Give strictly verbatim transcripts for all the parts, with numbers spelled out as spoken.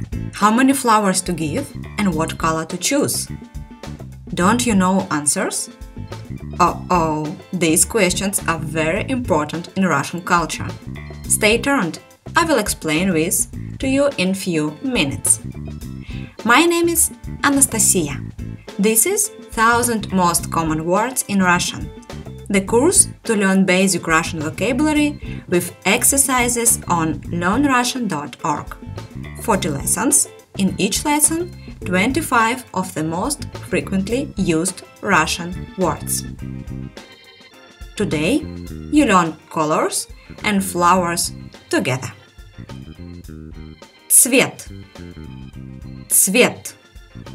How many flowers to give and what color to choose? Don't you know answers? Oh-oh, these questions are very important in Russian culture. Stay tuned, I will explain this to you in few minutes. My name is Anastasia. This is thousand Most Common Words in Russian, the course to learn basic Russian vocabulary with exercises on learn russian dot org. forty lessons, in each lesson twenty-five of the most frequently used Russian words. Today you learn colors and flowers together. Цвет. Цвет.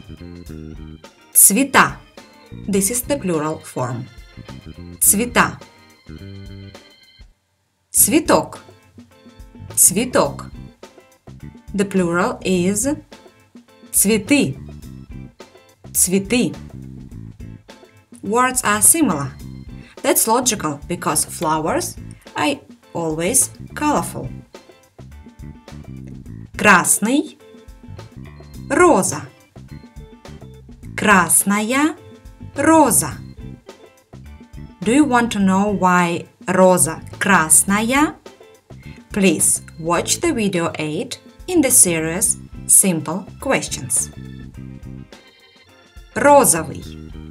Цвета. This is the plural form. Цвета. Цветок. Цветок. The plural is цветы. Цветы. Words are similar. That's logical because flowers are always colorful. Красный. Роза. Красная роза. Do you want to know why роза красная? Please watch the video eight in the series Simple Questions. Розовый.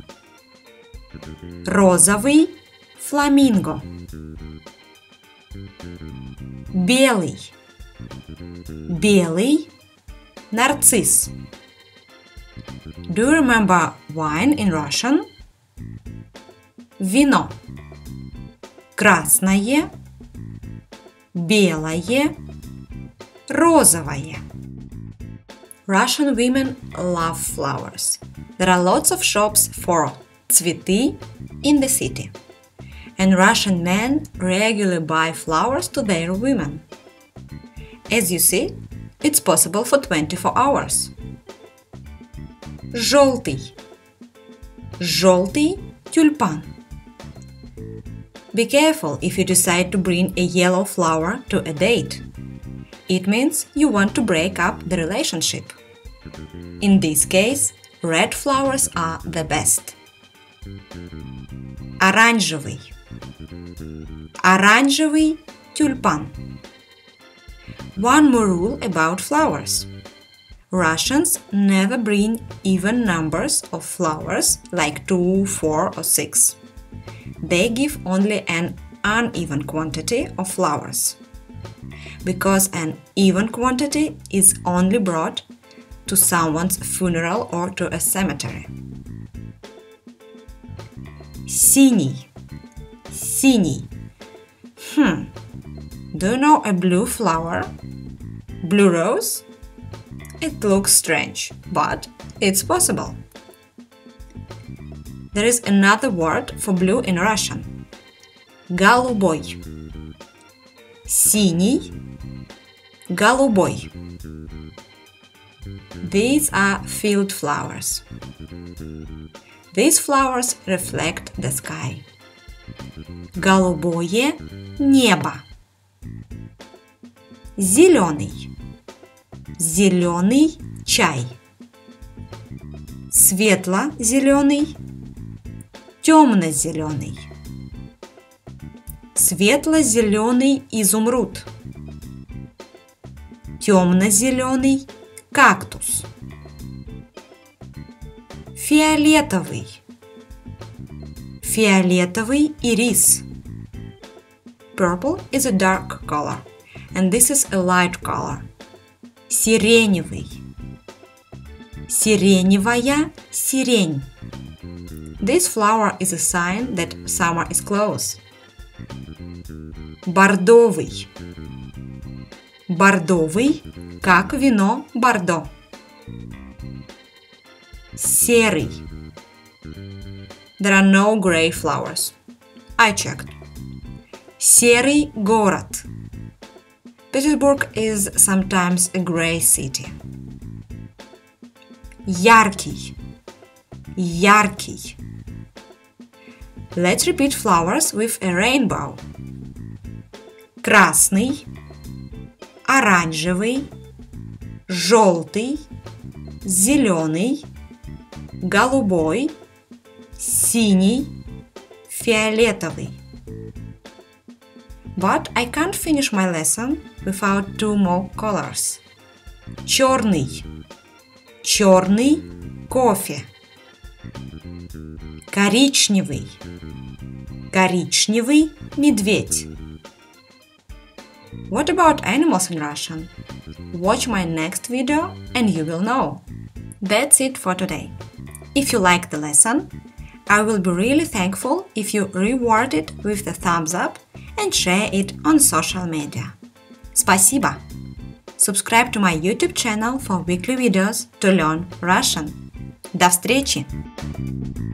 Розовый фламинго. Белый. Белый нарцисс. Do you remember wine in Russian? Вино. Красное, белое, розовое. Russian women love flowers. There are lots of shops for цветы in the city. And Russian men regularly buy flowers to their women. As you see, it's possible for twenty-four hours. Желтый. Желтый тюльпан. Be careful if you decide to bring a yellow flower to a date. It means you want to break up the relationship. In this case, red flowers are the best. Оранжевый. Оранжевый тюльпан. One more rule about flowers. Russians never bring even numbers of flowers like two, four or six. They give only an uneven quantity of flowers, because an even quantity is only brought to someone's funeral or to a cemetery. Синий. Синий. Hmm. Do you know a blue flower? Blue rose? It looks strange, but it's possible. There is another word for blue in Russian. Голубой. Синий. Голубой. These are field flowers. These flowers reflect the sky. Голубое небо. Зеленый. Зеленый чай. Светло-зеленый. Темно-зеленый. Светло-зеленый изумруд. Темно-зеленый кактус. Фиолетовый. Фиолетовый ирис. Purple is a dark color, and this is a light color. Сиреневый. Сиреневая сирень. This flower is a sign that summer is close. Бордовый. Бордовый, как вино Бордо. Серый. There are no gray flowers. I checked. Серый город. Petersburg is sometimes a gray city. Яркий. Яркий. Let's repeat flowers with a rainbow. Красный, оранжевый, желтый, зеленый, голубой, синий, фиолетовый. But I can't finish my lesson without two more colors. Черный, черный кофе. Коричневый, коричневый медведь. What about animals in Russian? Watch my next video and you will know. That's it for today. If you like the lesson, I will be really thankful if you reward it with the thumbs up and share it on social media. Спасибо! Subscribe to my YouTube channel for weekly videos to learn Russian. До встречи!